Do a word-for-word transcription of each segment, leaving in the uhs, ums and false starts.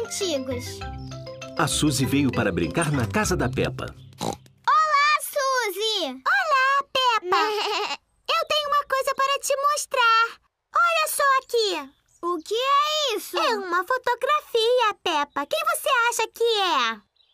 antigos. A Suzy veio para brincar na casa da Peppa. Olá, Suzy! Olá, Peppa! Eu tenho uma coisa para te mostrar. Olha só aqui. O que é isso? É uma fotografia, Peppa. Quem você acha que é?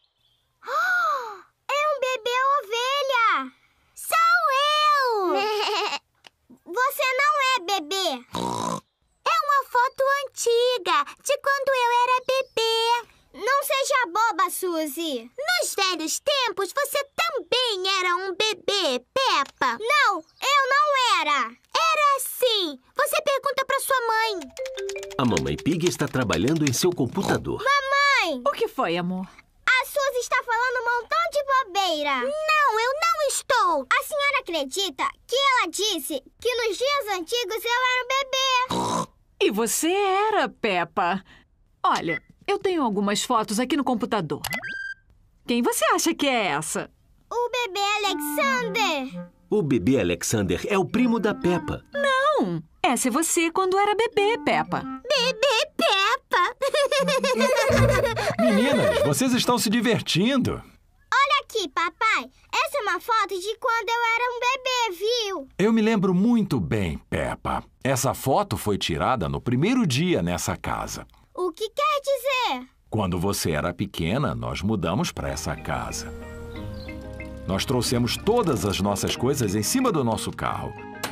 É um bebê ovelha! Sou eu! Você não é bebê! É uma foto antiga, de quando eu era bebê. Não seja boba, Suzy! Nos velhos tempos, você também era um bebê, Peppa. Não, eu não era! Era sim! Você pergunta pra sua mãe. A Mamãe Pig está trabalhando em seu computador. Mamãe! O que foi, amor? A Suzy está falando um montão de bobeira! Não, eu não estou! A senhora acredita que ela disse que nos dias antigos eu era um bebê? E você era, Peppa. Olha, eu tenho algumas fotos aqui no computador. Quem você acha que é essa? O bebê Alexander! O bebê Alexander é o primo da Peppa. Não, essa é você quando era bebê, Peppa. Bebê Peppa! Meninas, vocês estão se divertindo. Olha aqui, papai. Essa é uma foto de quando eu era um bebê, viu? Eu me lembro muito bem, Peppa. Essa foto foi tirada no primeiro dia nessa casa. O que quer dizer? Quando você era pequena, nós mudamos para essa casa. Nós trouxemos todas as nossas coisas em cima do nosso carro.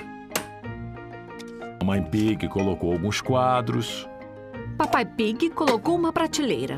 A Mãe Pig colocou alguns quadros. Papai Pig colocou uma prateleira.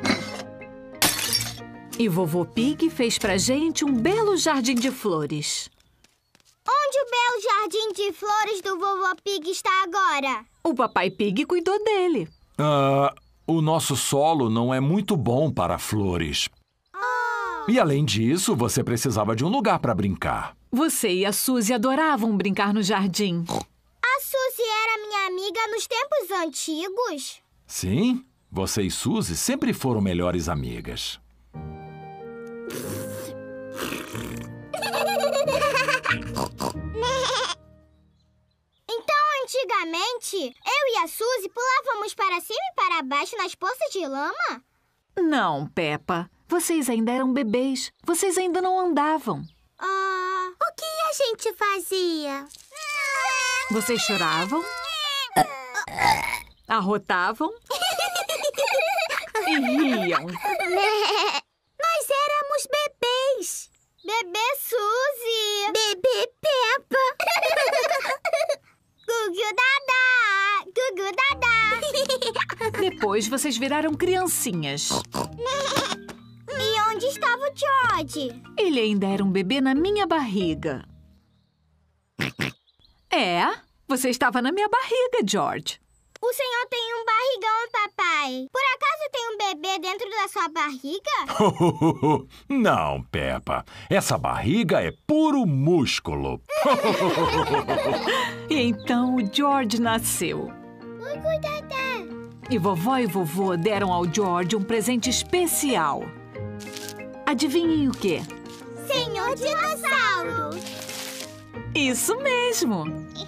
E Vovô Pig fez pra gente um belo jardim de flores. Onde o belo jardim de flores do Vovô Pig está agora? O Papai Pig cuidou dele. Ah, o nosso solo não é muito bom para flores. Oh. E além disso, você precisava de um lugar para brincar. Você e a Suzy adoravam brincar no jardim. A Suzy era minha amiga nos tempos antigos? Sim, você e Suzy sempre foram melhores amigas. Então, antigamente, eu e a Suzy pulávamos para cima e para baixo nas poças de lama? Não, Peppa. Vocês ainda eram bebês. Vocês ainda não andavam. Ah... O que a gente fazia? Vocês choravam, arrotavam e riam. Nós éramos bebês. Bebê Suzy! Bebê Peppa! Gugu Dadá! Gugu Dadá! Depois vocês viraram criancinhas. E onde estava o George? Ele ainda era um bebê na minha barriga. É, você estava na minha barriga, George. O senhor tem um barrigão, papai. Por acaso tem um bebê dentro da sua barriga? Não, Peppa. Essa barriga é puro músculo. E então o George nasceu. Gugu Dadá! E vovó e vovô deram ao George um presente especial. Adivinhem o quê? Senhor Dinossauro! Isso mesmo!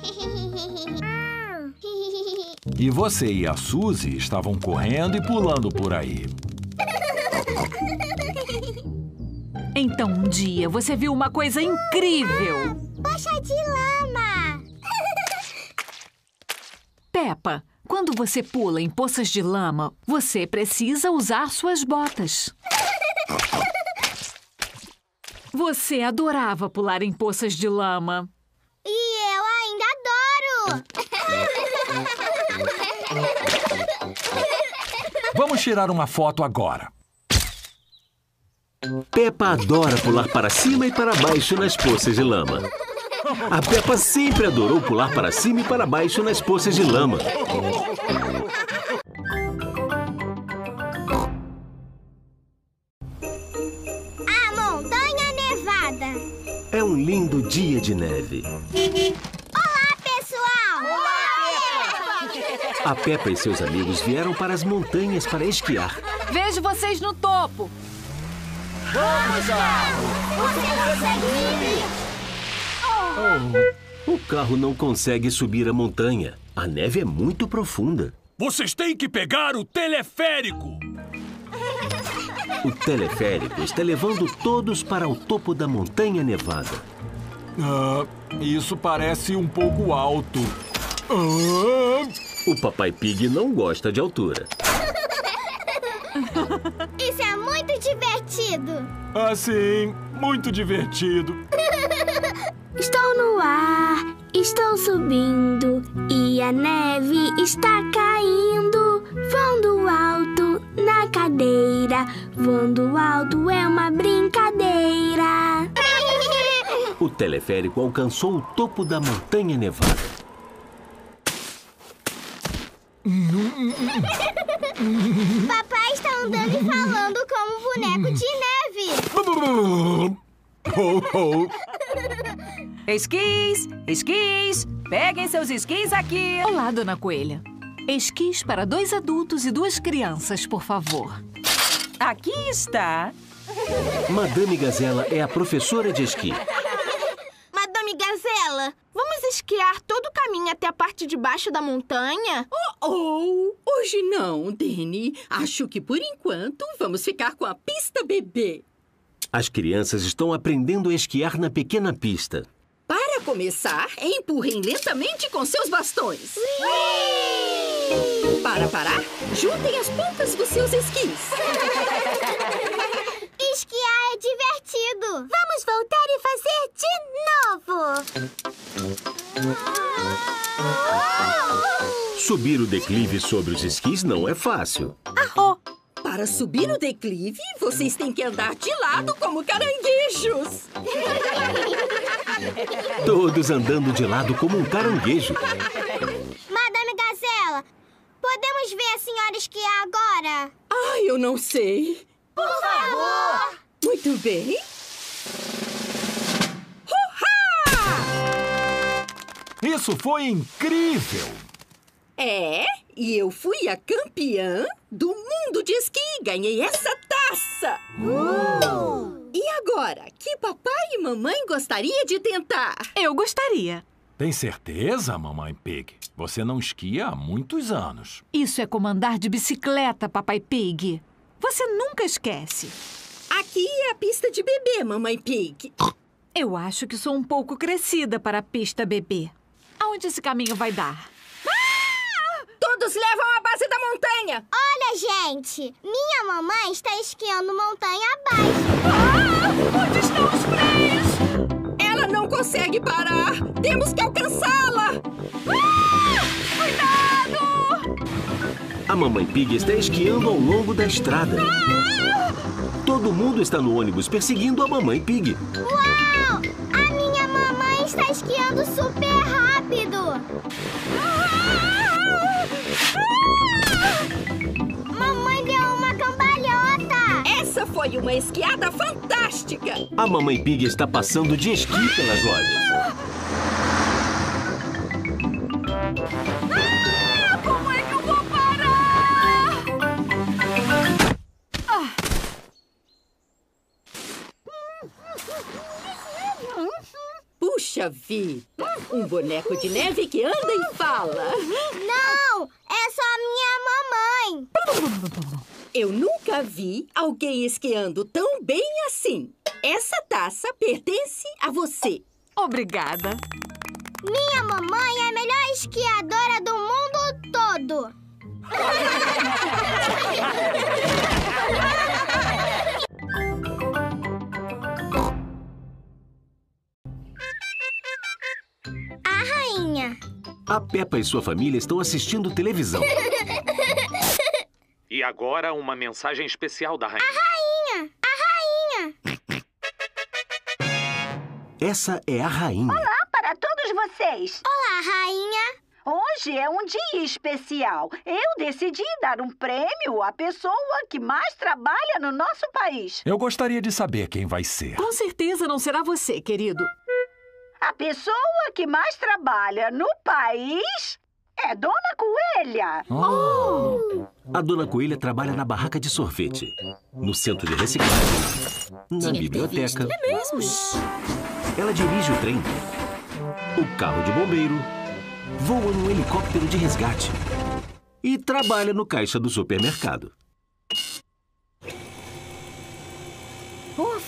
E você e a Suzy estavam correndo e pulando por aí. Então um dia você viu uma coisa incrível! Poxa de lama! Peppa, quando você pula em poças de lama, você precisa usar suas botas. Você adorava pular em poças de lama. E eu ainda adoro! Vamos tirar uma foto agora. Peppa adora pular para cima e para baixo nas poças de lama. A Peppa sempre adorou pular para cima e para baixo nas poças de lama. A Montanha Nevada! É um lindo dia de neve. Olá, pessoal! A Peppa e seus amigos vieram para as montanhas para esquiar. Vejo vocês no topo! Você consegue ir? Oh, o carro não consegue subir a montanha. A neve é muito profunda. Vocês têm que pegar o teleférico! O teleférico está levando todos para o topo da montanha nevada. Ah, isso parece um pouco alto. Ah! O Papai Pig não gosta de altura. Isso é muito divertido. Ah, sim, muito divertido. Estou no ar, estou subindo e a neve está caindo. Voando alto na cadeira, voando alto é uma brincadeira. O teleférico alcançou o topo da montanha nevada. Papai está andando e falando como um boneco de neve. Oh, oh. Esquis, esquis, peguem seus esquis aqui. Olá, Dona Coelha. Esquis para dois adultos e duas crianças, por favor. Aqui está. Madame Gazela é a professora de esqui. Madame Gazela, vamos esquiar todo o caminho até a parte de baixo da montanha? Oh, hoje não, Dani. Acho que, por enquanto, vamos ficar com a pista bebê. As crianças estão aprendendo a esquiar na pequena pista. Para começar, empurrem lentamente com seus bastões. Para parar, juntem as pontas dos seus esquis. Esquiar é divertido. Vamos voltar e fazer de novo. Subir o declive sobre os esquis não é fácil. Oh, para subir o declive, vocês têm que andar de lado como caranguejos. Todos andando de lado como um caranguejo. Madame Gazela, podemos ver a senhora esquiar agora? Ai, eu não sei. Por favor! Muito bem. Uhá! Isso foi incrível! É, e eu fui a campeã do mundo de esqui. Ganhei essa taça. Uh! E agora, que papai e mamãe gostaria de tentar? Eu gostaria. Tem certeza, Mamãe Pig? Você não esquia há muitos anos. Isso é como andar de bicicleta, Papai Pig. Você nunca esquece. Aqui é a pista de bebê, Mamãe Pig. Eu acho que sou um pouco crescida para a pista bebê. Aonde esse caminho vai dar? Todos levam à base da montanha. Olha, gente, minha mamãe está esquiando montanha abaixo. Ah, onde estão os freios? Ela não consegue parar. Temos que alcançá-la. Ah, cuidado! A Mamãe Pig está esquiando ao longo da estrada. Ah! Todo mundo está no ônibus perseguindo a Mamãe Pig. Uau! A minha mamãe está esquiando super rápido. Mamãe deu uma cambalhota. Essa foi uma esquiada fantástica. A Mamãe Pig está passando de esqui pelas lojas. Ah, como é que eu vou parar? Ah. Puxa vida, um boneco de neve que anda e fala. Não, é só a minha mamãe. Eu nunca vi alguém esquiando tão bem assim. Essa taça pertence a você. Obrigada. Minha mamãe é a melhor esquiadora do mundo todo. A rainha. A Peppa e sua família estão assistindo televisão. E agora uma mensagem especial da rainha. A rainha! A rainha! Essa é a rainha. Olá para todos vocês! Olá, rainha! Hoje é um dia especial. Eu decidi dar um prêmio à pessoa que mais trabalha no nosso país. Eu gostaria de saber quem vai ser. Com certeza não será você, querido. A pessoa que mais trabalha no país é Dona Coelha. Oh. A Dona Coelha trabalha na barraca de sorvete, no centro de reciclagem, na biblioteca. É mesmo? Ela dirige o trem, o carro de bombeiro, voa num helicóptero de resgate e trabalha no caixa do supermercado.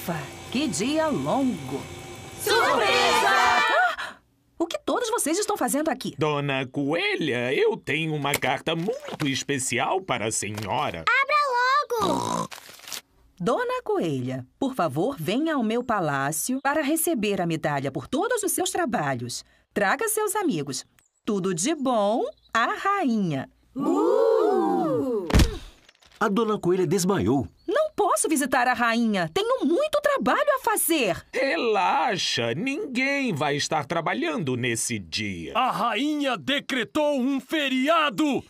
Ufa, que dia longo. Surpresa! Ah, o que todos vocês estão fazendo aqui? Dona Coelha, eu tenho uma carta muito especial para a senhora. Abra logo! Dona Coelha, por favor, venha ao meu palácio para receber a medalha por todos os seus trabalhos. Traga seus amigos. Tudo de bom, a rainha. Uh! A Dona Coelha desmaiou. Não posso visitar a rainha. Tenho muito trabalho a fazer. Relaxa, ninguém vai estar trabalhando nesse dia. A rainha decretou um feriado!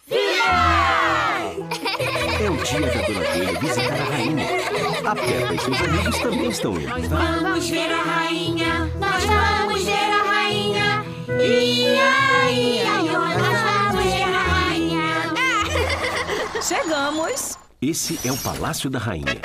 É o dia da Dona Coelha visitar a rainha. A Peppa e seus amigos também estão indo. Nós vamos ver a rainha, nós vamos ver a rainha. Ia, ia, ia, nós vamos ver a rainha. Chegamos. Esse é o Palácio da Rainha.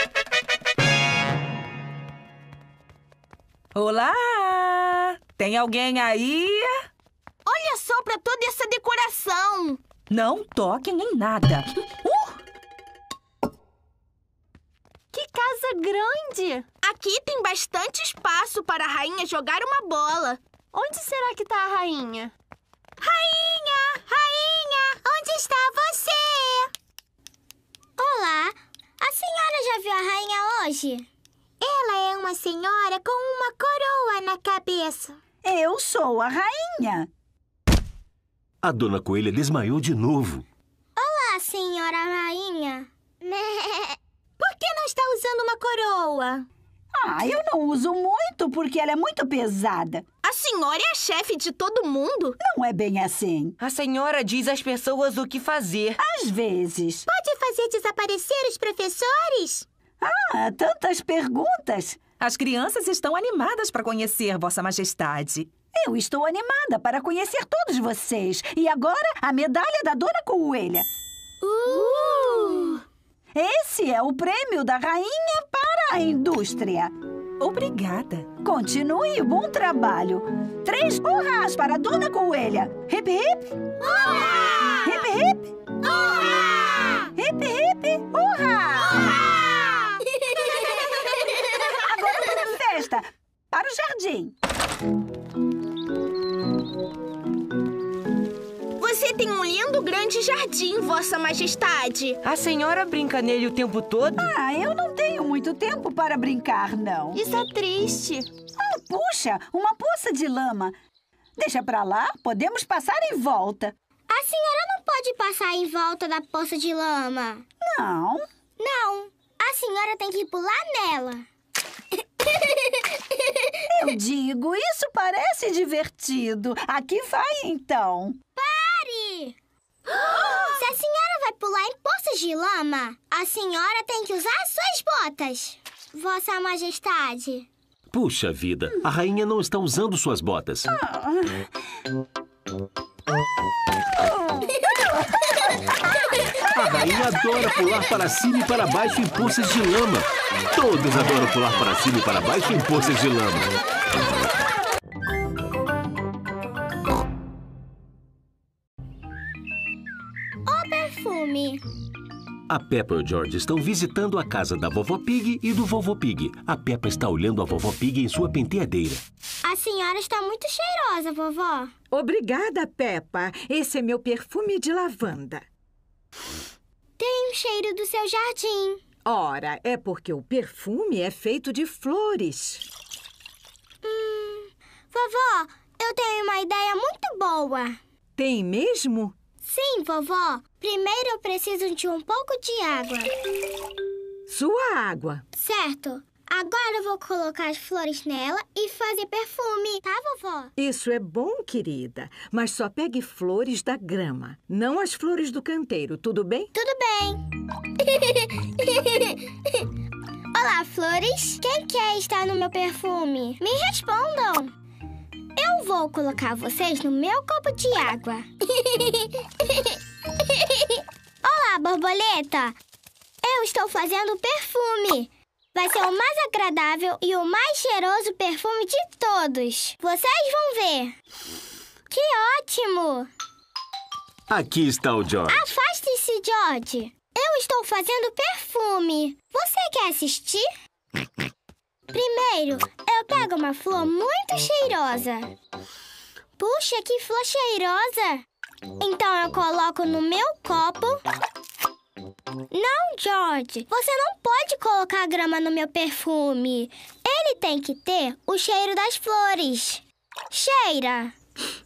Olá! Tem alguém aí? Olha só pra toda essa decoração. Não toquem em nada. Uh! Que casa grande! Aqui tem bastante espaço para a rainha jogar uma bola. Onde será que tá a rainha? Rainha! Rainha! Onde está você? Olá! A senhora já viu a rainha hoje? Ela é uma senhora com uma coroa na cabeça. Eu sou a rainha. A Dona Coelha desmaiou de novo. Olá, senhora rainha. Por que não está usando uma coroa? Ah, eu não uso muito porque ela é muito pesada. A senhora é a chefe de todo mundo? Não é bem assim. A senhora diz às pessoas o que fazer. Às vezes. Pode fazer desaparecer os professores? Ah, tantas perguntas. As crianças estão animadas para conhecer Vossa Majestade. Eu estou animada para conhecer todos vocês. E agora, a medalha da Dona Coelha. Uh! Esse é o prêmio da rainha para a indústria. Obrigada. Continue o bom trabalho. Três urrás para a Dona Coelha. Hip, hip. Urra! Hip, hip. Urra! Hip, hip. Urra! Urra! Agora para a festa. Para o jardim. Você tem um lindo grande jardim, Vossa Majestade. A senhora brinca nele o tempo todo? Ah, eu não tenho muito tempo para brincar, não. Isso é triste. Ah, puxa, uma poça de lama. Deixa pra lá, podemos passar em volta. A senhora não pode passar em volta da poça de lama. Não. Não, a senhora tem que pular nela. Eu digo, isso parece divertido. Aqui vai, então. Pare! Se a senhora vai pular em poças de lama, a senhora tem que usar as suas botas, Vossa Majestade. Puxa vida, a rainha não está usando suas botas. A rainha adora pular para cima e para baixo em poças de lama. Todos adoram pular para cima e para baixo em poças de lama. O perfume. A Peppa e o George estão visitando a casa da Vovó Pig e do Vovô Pig. A Peppa está olhando a Vovó Pig em sua penteadeira. A senhora está muito cheirosa, vovó. Obrigada, Peppa. Esse é meu perfume de lavanda. Tem um cheiro do seu jardim. Ora, é porque o perfume é feito de flores. Hum, vovó, eu tenho uma ideia muito boa. Tem mesmo? Sim, vovó. Primeiro eu preciso de um pouco de água. Sua água. Certo. Agora eu vou colocar as flores nela e fazer perfume, tá, vovó? Isso é bom, querida. Mas só pegue flores da grama, não as flores do canteiro, tudo bem? Tudo bem. Olá, flores. Quem quer estar no meu perfume? Me respondam. Eu vou colocar vocês no meu copo de água. Olá, borboleta. Eu estou fazendo perfume. Vai ser o mais agradável e o mais cheiroso perfume de todos. Vocês vão ver. Que ótimo! Aqui está o George. Afaste-se, George. Eu estou fazendo perfume. Você quer assistir? Primeiro, eu pego uma flor muito cheirosa. Puxa, que flor cheirosa! Então eu coloco no meu copo. Não, George, você não pode colocar grama no meu perfume. Ele tem que ter o cheiro das flores. Cheira!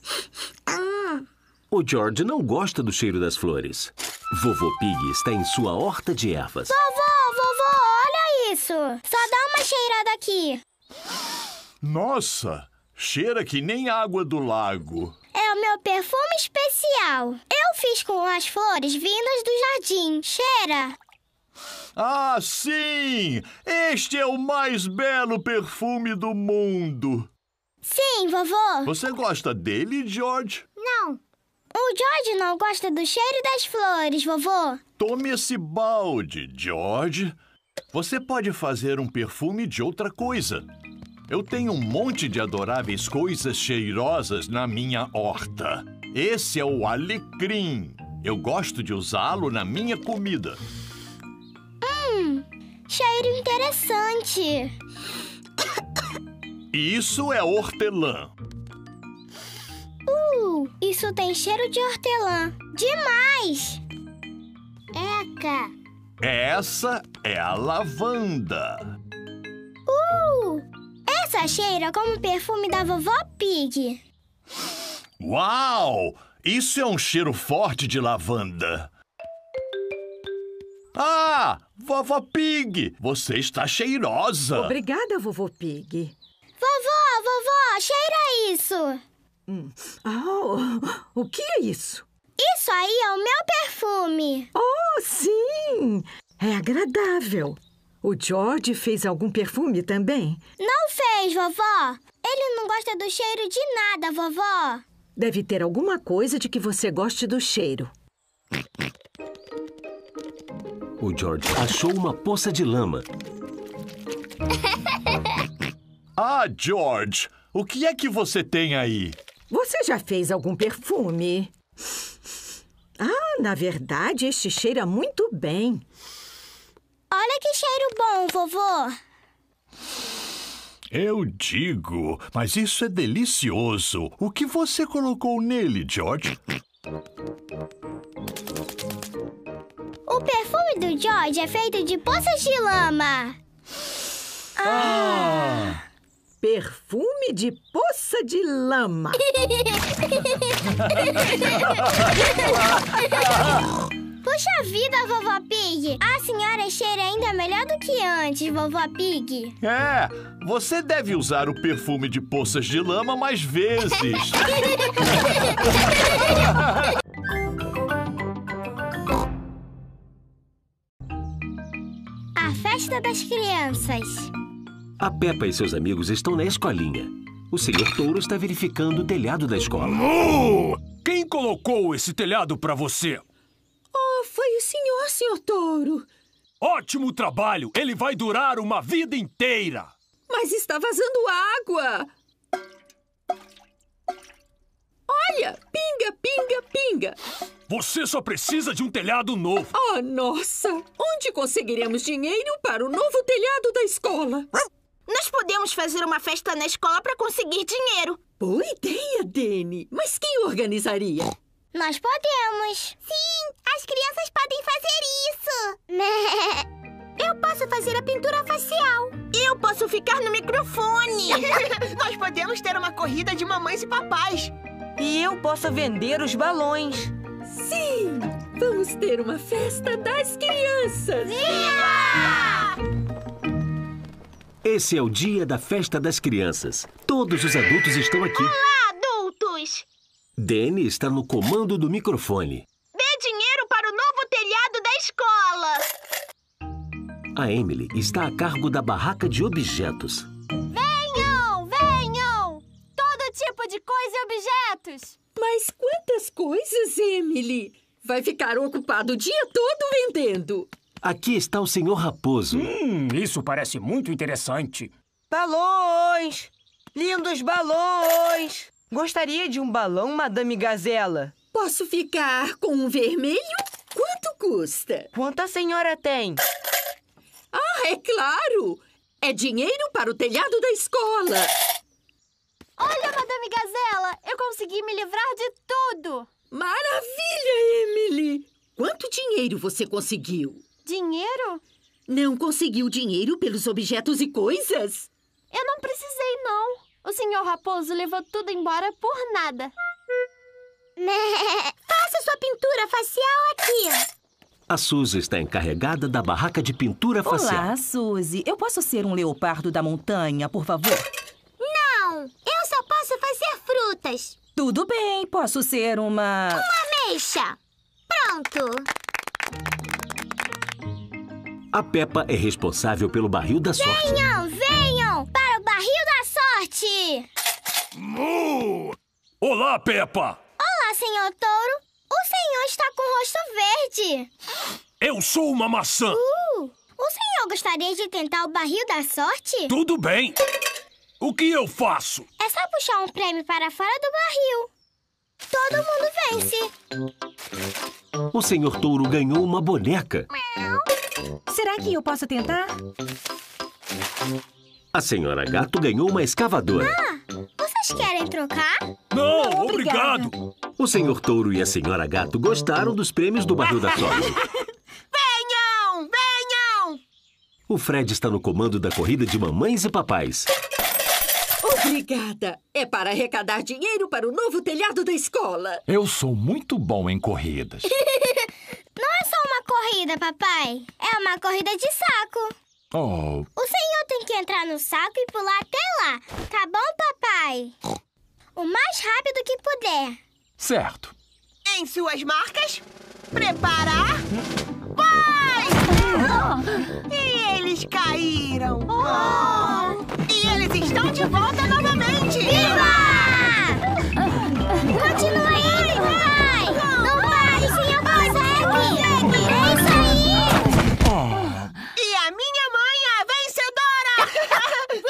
O George não gosta do cheiro das flores. Vovô Pig está em sua horta de ervas. Vovô, vovô, olha isso! Só dá uma cheirada aqui. Nossa, cheira que nem água do lago. É o meu perfume especial. Eu fiz com as flores vindas do jardim. Cheira! Ah, sim! Este é o mais belo perfume do mundo. Sim, vovô. Você gosta dele, George? Não. O George não gosta do cheiro das flores, vovô. Tome esse balde, George. Você pode fazer um perfume de outra coisa. Eu tenho um monte de adoráveis coisas cheirosas na minha horta. Esse é o alecrim. Eu gosto de usá-lo na minha comida. Hum, cheiro interessante. Isso é hortelã. Uh, isso tem cheiro de hortelã. Demais! Eca! Essa é a lavanda. Uh! Essa cheira como o perfume da vovó Pig. Uau! Isso é um cheiro forte de lavanda. Ah! Vovó Pig! Você está cheirosa! Obrigada, vovô Pig. Vovó, vovó, cheira isso! Hum. Oh, o que é isso? Isso aí é o meu perfume. Oh, sim! É agradável. O George fez algum perfume também? Não fez, vovó. Ele não gosta do cheiro de nada, vovó. Deve ter alguma coisa de que você goste do cheiro. O George achou uma poça de lama. Ah, George, o que é que você tem aí? Você já fez algum perfume? Ah, na verdade, este cheira muito bem. Olha que cheiro bom, vovô. Eu digo, mas isso é delicioso. O que você colocou nele, George? O perfume do George é feito de poças de lama. Ah! Perfume de poça de lama. Puxa vida, vovó Pig. A senhora cheira ainda melhor do que antes, vovó Pig. É, você deve usar o perfume de poças de lama mais vezes. A festa das crianças. A Peppa e seus amigos estão na escolinha. O senhor Touro está verificando o telhado da escola. Uh! Quem colocou esse telhado para você? Oh, foi o senhor, senhor Touro. Ótimo trabalho! Ele vai durar uma vida inteira! Mas está vazando água! Olha! Pinga, pinga, pinga! Você só precisa de um telhado novo. Oh, nossa! Onde conseguiremos dinheiro para o novo telhado da escola? Nós podemos fazer uma festa na escola para conseguir dinheiro. Boa ideia, Dani. Mas quem organizaria? Nós podemos. Sim, as crianças podem fazer isso. Eu posso fazer a pintura facial. Eu posso ficar no microfone. Nós podemos ter uma corrida de mamães e papais. E eu posso vender os balões. Sim! Vamos ter uma festa das crianças! Viva! Esse é o dia da festa das crianças. Todos os adultos estão aqui. Olá, adultos! Danny está no comando do microfone. Dê dinheiro para o novo telhado da escola! A Emily está a cargo da barraca de objetos. Venham, venham! Todo tipo de coisa e objetos. Mas quantas coisas, Emily? Vai ficar ocupado o dia todo vendendo. Aqui está o senhor Raposo. Hum, isso parece muito interessante. Balões! Lindos balões! Gostaria de um balão, Madame Gazela? Posso ficar com um vermelho? Quanto custa? Quanto a senhora tem? Ah, é claro! É dinheiro para o telhado da escola. Olha, Madame Gazela, eu consegui me livrar de tudo. Maravilha, Emily! Quanto dinheiro você conseguiu? Dinheiro? Não conseguiu dinheiro pelos objetos e coisas? Eu não precisei, não. O senhor Raposo levou tudo embora por nada. Faça sua pintura facial aqui. A Suzy está encarregada da barraca de pintura facial. Olá, Suzy. Eu posso ser um leopardo da montanha, por favor? Não, eu só posso fazer frutas. Tudo bem, posso ser uma... Uma ameixa. Pronto. A Peppa é responsável pelo barril da sorte. Venham, venham para o barril da sorte. Mu! Olá, Peppa. Olá, senhor Touro. O senhor está com o rosto verde. Eu sou uma maçã. Uh, o senhor gostaria de tentar o barril da sorte? Tudo bem. O que eu faço? É só puxar um prêmio para fora do barril. Todo mundo vence. O senhor Touro ganhou uma boneca. Será que eu posso tentar? A senhora Gato ganhou uma escavadora. Ah, vocês querem trocar? Não, Não obrigado. O senhor Touro e a senhora Gato gostaram dos prêmios do barril da sorte. Venham, venham! O Fred está no comando da corrida de mamães e papais. Obrigada. É para arrecadar dinheiro para o novo telhado da escola. Eu sou muito bom em corridas. Não é só uma corrida, papai. É uma corrida de saco. Oh. O senhor tem que entrar no saco e pular até lá. Tá bom, papai? O mais rápido que puder. Certo. Em suas marcas, preparar, vai! E eles caíram. Oh. E eles estão de volta novamente. Viva! Continua aí, papai. Não pare, senhor consegue. É isso aí. Oh. E a minha mãe é a vencedora.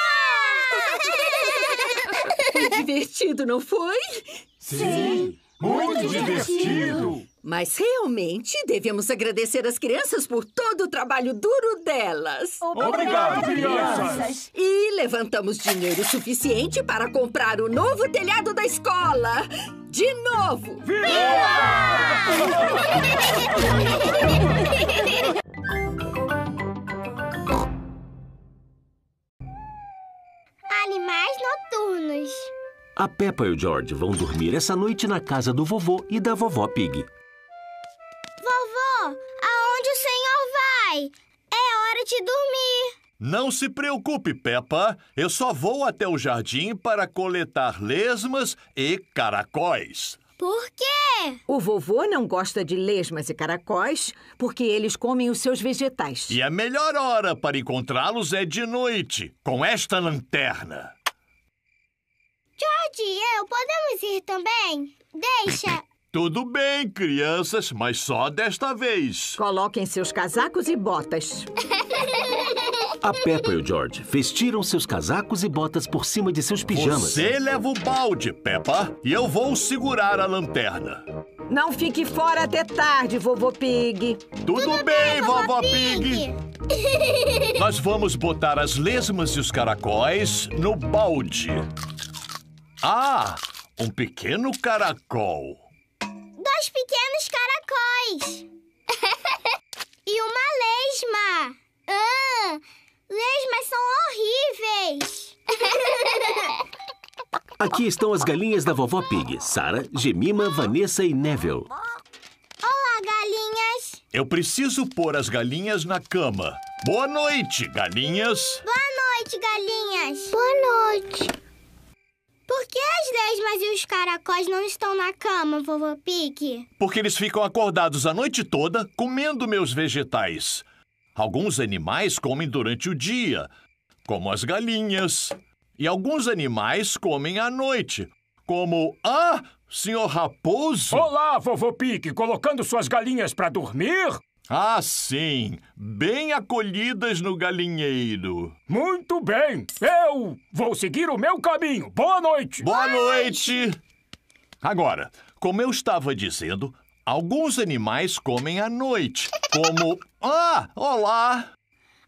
Foi divertido, não foi? Sim, muito divertido. Mas realmente devemos agradecer as crianças por todo o trabalho duro delas. Obrigado, crianças. E levantamos dinheiro suficiente para comprar o novo telhado da escola. De novo. Viva! Animais noturnos. A Peppa e o George vão dormir essa noite na casa do vovô e da vovó Pig. Vovô, aonde o senhor vai? É hora de dormir. Não se preocupe, Peppa. Eu só vou até o jardim para coletar lesmas e caracóis. Por quê? O vovô não gosta de lesmas e caracóis porque eles comem os seus vegetais. E a melhor hora para encontrá-los é de noite, com esta lanterna. George e eu podemos ir também? Deixa. Tudo bem, crianças, mas só desta vez. Coloquem seus casacos e botas. A Peppa e o George vestiram seus casacos e botas por cima de seus pijamas. Você leva o balde, Peppa, e eu vou segurar a lanterna. Não fique fora até tarde, vovô Pig. Tudo, Tudo bem, bem, vovó Pig. Pig. Nós vamos botar as lesmas e os caracóis no balde. Ah, um pequeno caracol. Dois pequenos caracóis. E uma lesma. Ah, lesmas são horríveis. Aqui estão as galinhas da vovó Pig. Sarah, Jemima, Vanessa e Neville. Olá, galinhas. Eu preciso pôr as galinhas na cama. Boa noite, galinhas. Boa noite, galinhas. Boa noite. Por que as lesmas e os caracóis não estão na cama, vovô Pig? Porque eles ficam acordados a noite toda comendo meus vegetais. Alguns animais comem durante o dia, como as galinhas. E alguns animais comem à noite, como... Ah, senhor Raposo! Olá, vovô Pig, colocando suas galinhas para dormir? Ah, sim, bem acolhidas no galinheiro. Muito bem, eu vou seguir o meu caminho. Boa noite! Boa noite! Agora, como eu estava dizendo, alguns animais comem à noite, como... Ah, olá!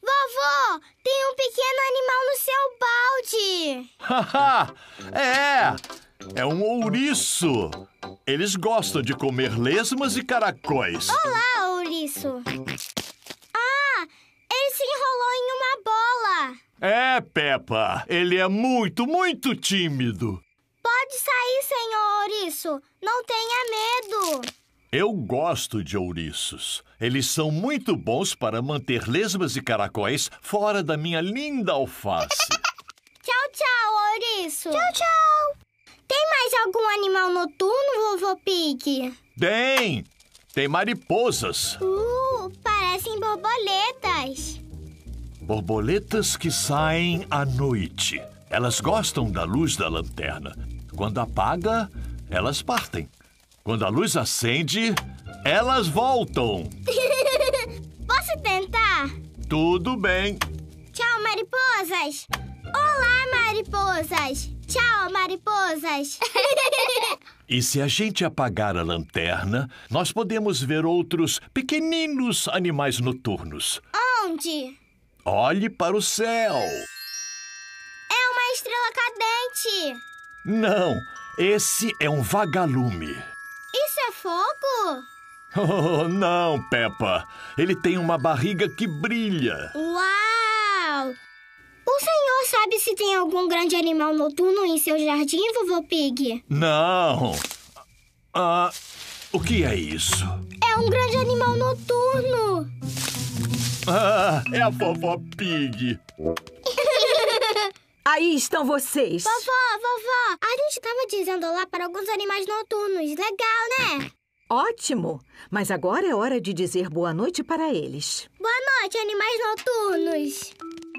Vovô, tem um pequeno animal no seu balde. Haha! É! É um ouriço. Eles gostam de comer lesmas e caracóis. Olá, ouriço. Ah, ele se enrolou em uma bola. É, Peppa. Ele é muito, muito tímido. Pode sair, senhor ouriço. Não tenha medo. Eu gosto de ouriços. Eles são muito bons para manter lesmas e caracóis fora da minha linda alface. Tchau, tchau, ouriço. Tchau, tchau. Tem mais algum animal noturno, vovô Pig? Tem! Tem mariposas. Uh, parecem borboletas. Borboletas que saem à noite. Elas gostam da luz da lanterna. Quando apaga, elas partem. Quando a luz acende, elas voltam. Posso tentar? Tudo bem. Tchau, mariposas. Olá, mariposas. Tchau, mariposas. E se a gente apagar a lanterna, nós podemos ver outros pequeninos animais noturnos. Onde? Olhe para o céu. É uma estrela cadente. Não, esse é um vagalume. Isso é fogo? Oh, não, Peppa. Ele tem uma barriga que brilha. Uau! O senhor sabe se tem algum grande animal noturno em seu jardim, vovô Pig? Não. Ah, o que é isso? É um grande animal noturno. Ah, é a vovó Pig. Aí estão vocês. Vovó, vovó, a gente estava dizendo olá para alguns animais noturnos. Legal, né? Ótimo! Mas agora é hora de dizer boa noite para eles. Boa noite, animais noturnos.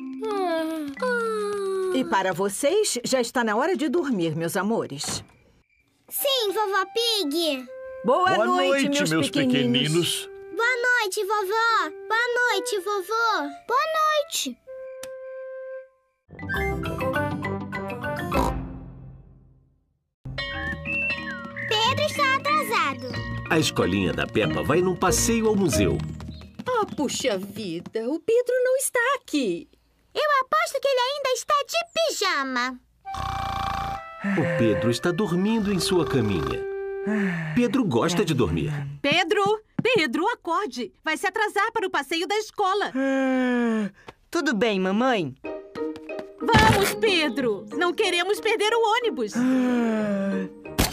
E para vocês, já está na hora de dormir, meus amores. Sim, vovó Pig. Boa, Boa noite, noite, meus, meus pequeninos. pequeninos. Boa noite, vovó. Boa noite, vovô. Boa noite. Pedro está atrasado. A escolinha da Peppa vai num passeio ao museu. Ah, puxa vida, o Pedro não está aqui. Eu aposto que ele ainda está de pijama. O Pedro está dormindo em sua caminha. Pedro gosta de dormir. Pedro! Pedro, acorde! Vai se atrasar para o passeio da escola. Ah, tudo bem, mamãe? Vamos, Pedro! Não queremos perder o ônibus. Ah.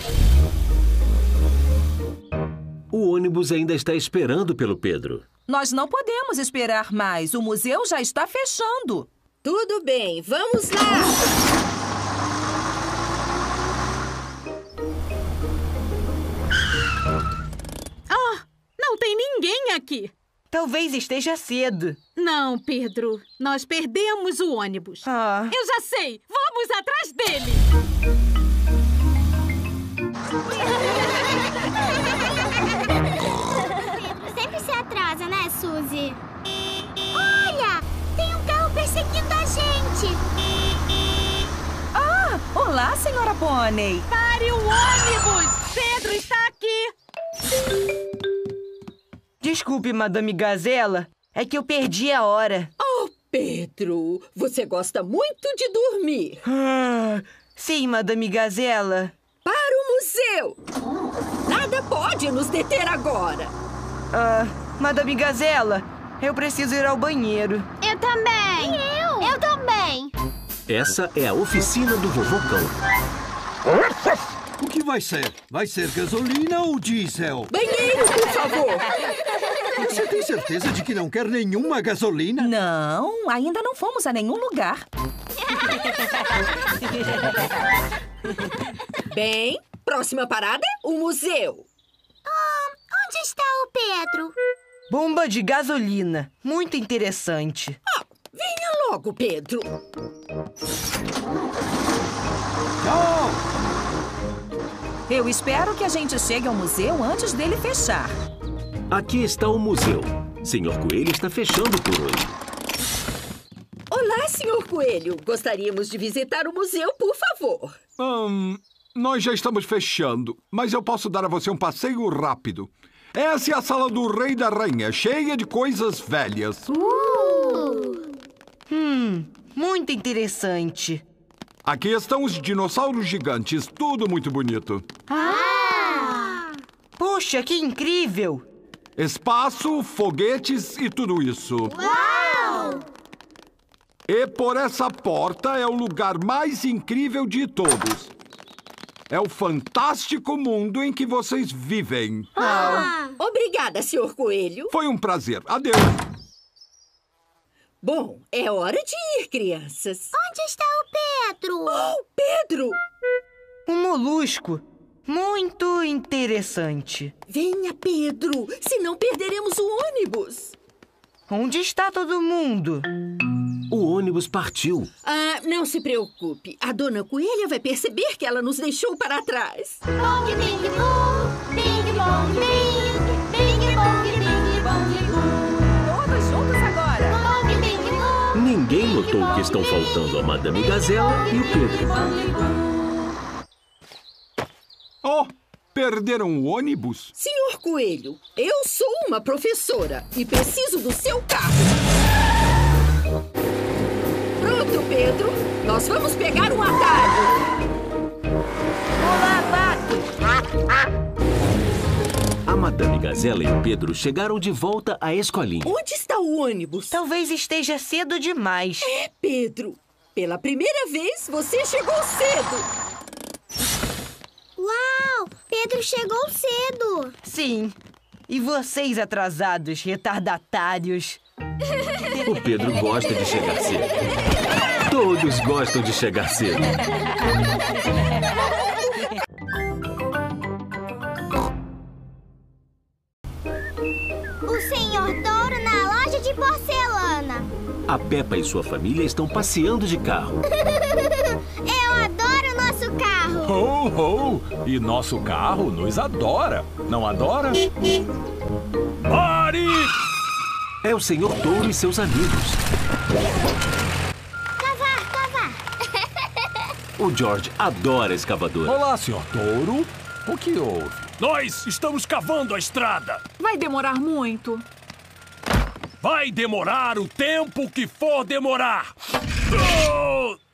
O ônibus ainda está esperando pelo Pedro. Nós não podemos esperar mais. O museu já está fechando. Tudo bem, vamos lá! Ah, não tem ninguém aqui. Talvez esteja cedo. Não, Pedro. Nós perdemos o ônibus. Ah. Eu já sei. Vamos atrás dele. Pedro sempre se atrasa, né, Suzy? Olha! Tem um carro perseguindo a gente! Ah! Olá, senhora Pônei! Pare o ônibus! Pedro está aqui! Desculpe, Madame Gazela. É que eu perdi a hora. Oh, Pedro! Você gosta muito de dormir. Ah, sim, Madame Gazela. Para o museu! Nada pode nos deter agora. Ah, Madame Gazela, eu preciso ir ao banheiro. Eu também! E eu? Eu também! Essa é a oficina do Vovô Cão. O que vai ser? Vai ser gasolina ou diesel? Banheiro, por favor! Você tem certeza de que não quer nenhuma gasolina? Não, ainda não fomos a nenhum lugar. Bem, próxima parada, o museu. Ah, onde está o Pedro? Bomba de gasolina. Muito interessante. Ah, venha logo, Pedro. Tchau! Eu espero que a gente chegue ao museu antes dele fechar. Aqui está o museu. Senhor Coelho está fechando por hoje. Olá, senhor Coelho. Gostaríamos de visitar o museu, por favor. Hum, nós já estamos fechando, mas eu posso dar a você um passeio rápido. Essa é a sala do Rei da Rainha, cheia de coisas velhas. Uh! muito interessante. Aqui estão os dinossauros gigantes, tudo muito bonito. Ah! Puxa, que incrível! Espaço, foguetes e tudo isso. Uau! E por essa porta é o lugar mais incrível de todos. É o fantástico mundo em que vocês vivem. Ah. Obrigada, senhor Coelho. Foi um prazer. Adeus. Bom, é hora de ir, crianças. Onde está o Pedro? Oh, Pedro! Um molusco. Muito interessante. Venha, Pedro, senão perderemos o ônibus. Onde está todo mundo? O ônibus partiu. Ah, não se preocupe. A dona Coelha vai perceber que ela nos deixou para trás. Bong, bing, bong, bing, bong, bing, bing, bong, bing, bong, bong. Todos juntos agora. Bong, bing, bong. Ninguém notou que estão faltando a Madame Gazela e o Pedro. Oh, perderam o ônibus? Senhor Coelho, eu sou uma professora e preciso do seu carro. Pronto, Pedro. Nós vamos pegar um atalho. Olá, Pato! A Madame Gazela e o Pedro chegaram de volta à escolinha. Onde está o ônibus? Talvez esteja cedo demais. É, Pedro. Pela primeira vez, você chegou cedo. Uau! Pedro chegou cedo. Sim. E vocês atrasados, retardatários. O Pedro gosta de chegar cedo. Todos gostam de chegar cedo. O senhor Touro na loja de porcelana. A Peppa e sua família estão passeando de carro. Eu adoro o nosso carro. Ho, ho! E nosso carro nos adora. Não adora? Pare! É o senhor Touro e seus amigos. Cavar, cavar. O George adora escavadora. Olá, senhor Touro. O que houve? Nós estamos cavando a estrada. Vai demorar muito. Vai demorar o tempo que for demorar. Oh!